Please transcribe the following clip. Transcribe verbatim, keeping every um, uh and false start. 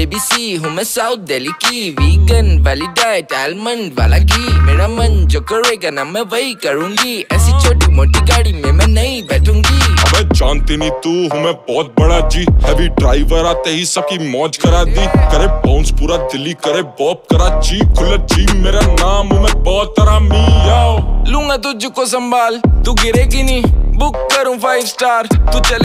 Baby सी हूँ मैं south Delhi की, वीगन वाली डाइट आलमंड वाला घी, मेरा मन जो करेगा ना मैं वही करूँगी, ऐसी छोटी मोटी गाड़ी में मैं नहीं बैठूंगी। अबे जानती नहीं तू हूँ मैं बहुत बड़ा जी, हैवी ड्राइवर आते ही सबकी मौज करा दी, करे बाउंस पूरा दिल्ली करे बॉब कराची, खुला जी मेरा नाम हूँ मैं बहुत आरामी। लूंगा तुझको संभाल तू गिरेगी नहीं, बुक करूँ फाइव स्टार तू चले